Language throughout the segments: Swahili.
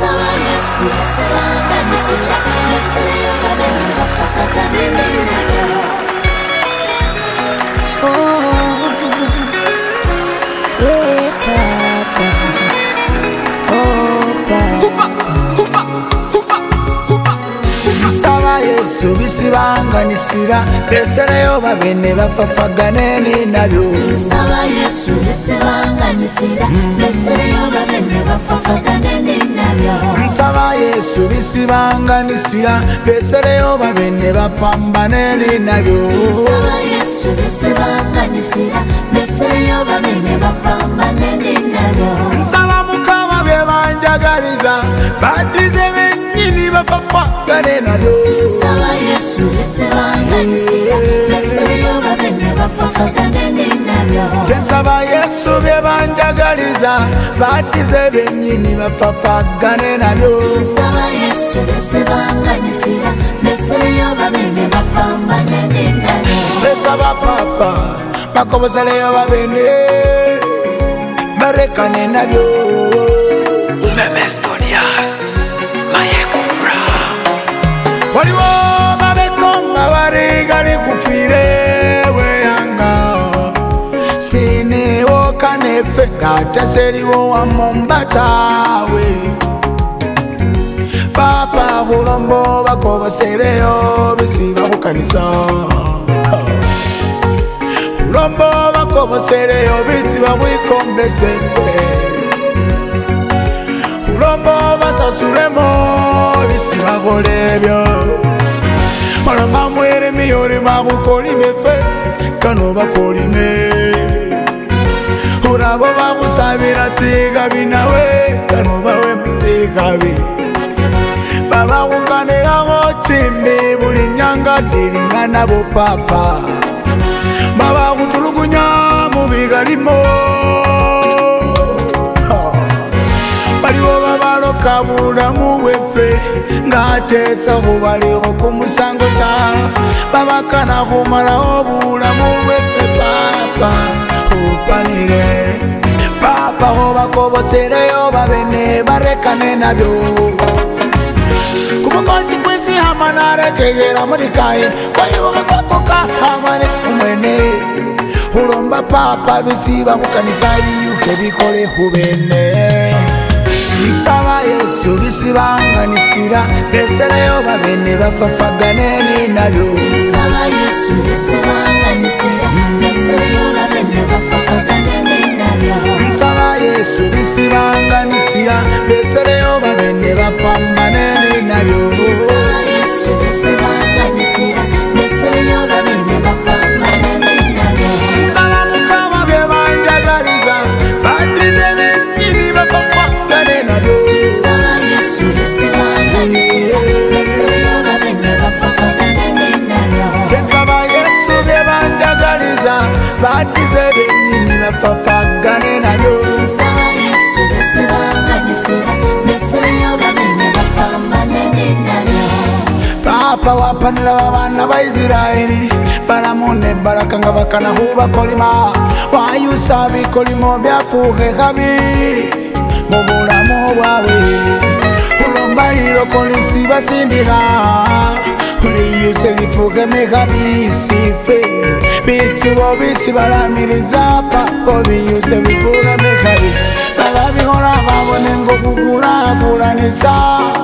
Yesu bisibanganisira besereyo babene bafafagane ni nabyo Saba Yesu bisibanganisira besereyo babene bafafagane ni nabyo Saba Yesu bisibanganisira besereyo babene bapambane ni nabyo Saba Yesu bisibanganisira besereyo babene bapambane ni nabyo Saba mukama bebanjagaliza badize benyini bafafagane nabyo Saba Yesu bisibanganisira besereyo babene bafafagane ni nabyo Saba Yesu bebanjagaliza badize benyini bafafagane nabyo Saba Yesu bisibanganisira besereyo babene bapambane ni nabyo Saba papa bakoboseleyo babene barekane nabyo Meme Studios Maye Kubra waliwo babekomba barigali kufire weyanga sinewo kanefe gataseriwo wa mombatawe papa bulombo bakoboseleyo bisiba kukanisa bulombo bakoboseleyo bisiba bwikombesefe bulombo basasulemo bisiba kolebyo oloma mwere miyori bakukolime fe kano bakolime urabo bakusabira tigabi nawe kano bawe tigabi baba kukane yango chimbi buli nyanga diringa nabo papa baba kutulugunya mubigalimo baliwo babaloka bulamu bwefe ngatesa kubaliko kumusango cha babakana kumalawo bulamu bwefe papa kupanire papa ho bakoboseleyo babene barekane nabyo kumukozi kwisi hamanare kegera muri kai kwayoga kwakoka hamane umwene ulomba papa bisiba kukanisa yuke bikole hubene Saba Yesu bisibanganisira besereyo babene bafafagane ni nabyo Saba Yesu bisibanganisira besereyo babene bafafagane ni nabyo Saba Yesu bisibanganisira besereyo babene bapambane ni nabyo Saba Yesu bisibanganisira besereyo babene bapambane ni nabyo Saba mukama bebanjagaliza badize benyini bafafagane nabyo Saba Yesu bisibanganisira besereyo babene bafafagane ni nabyo Saba Yesu bebanjagaliza badize benyini bafafagane nabyo Saba Yesu bisibanganisira besereyo babene bapambane ni nabyo Papa wapanira babana ba Israeli baramune barakanga bakana huba kolima wayusa bikolimo byafuke kabi mubulamu bwawe kulomba lilo kolisi basindika uliyuse bifuke mekabisife bitubo bisibalamiriza papo biyuse bifuke mekabi bababikola babone ngokukulakulanisa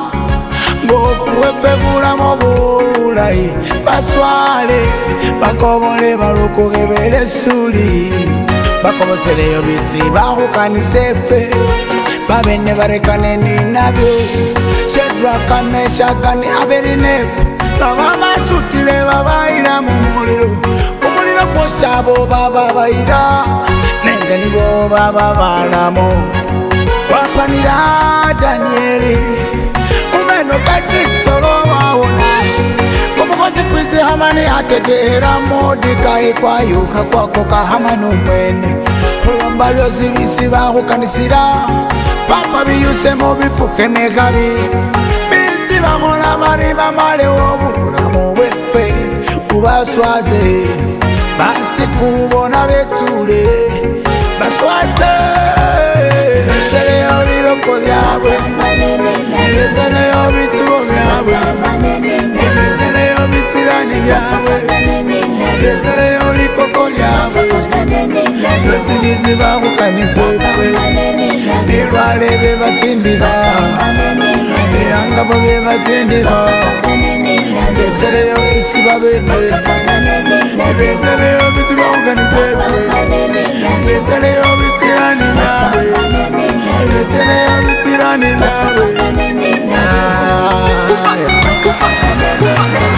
ngokuwefe bulamu bulayi baswale bakobole balukugebele suli bakoboseleyo bisi bakukanisefe babene barekane ni nabyo Shedraka Meshakani Abednego baba basutile babayira mu muliro kumuliro kwosabo baba bayira nenge nibo baba balamo wapanira Danieli umeno kati solo waona kumukosi kwizi hamani ategera Mordekai kwa yuka kwako kahamanu mwene ulomba byosi bisi bakukanisira papa biyusemo bifuke megabi bisi bamola bari bamale wobulamu bwefe kubaswaze basi kubona betule baswaze besereyo liroko lyabwe Ebezereyo bitubo byabwe, ebezereyo bisirani byabwe, ebezereyo likoko lyabwe, ezibizi bakukanisa effe, birwale bebasindika, eyangabo bebasindika, ebezereyo isiba bene, ebezereyo biziba kukanisa effe, ebezereyo bisirani byabwe, ebezereyo bisirani byabwe.